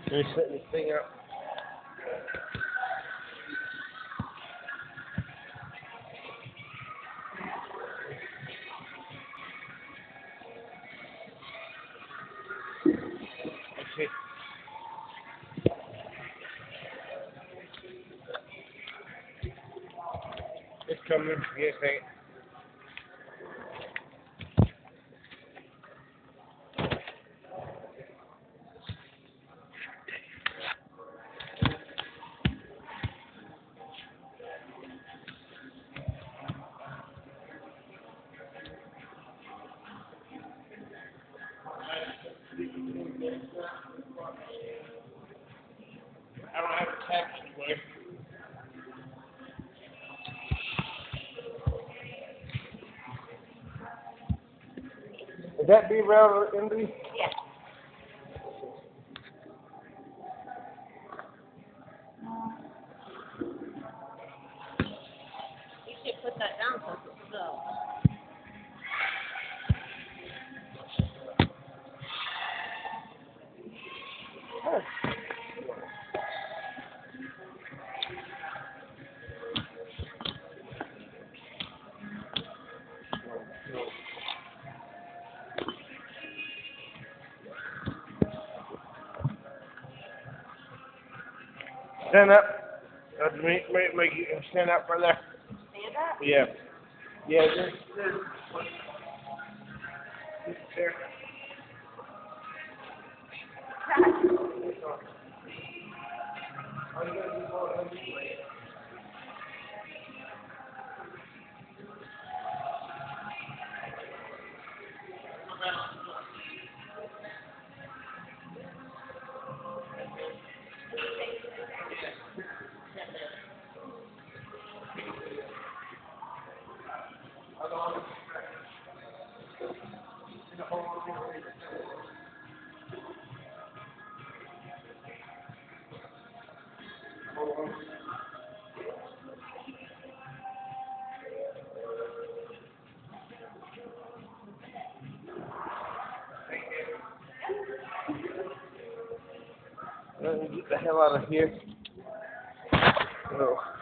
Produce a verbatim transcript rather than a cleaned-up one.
Let me set this thing up. Okay. It's coming. Yes, thank I don't have a tap anyway. Would that be around Emily? Yes. You should put that down so it's still. Stand up. Uh, make, make, make you stand up right there. Stand up? Yeah. Yeah, there's, there's there. Let me get the hell out of here. Oh.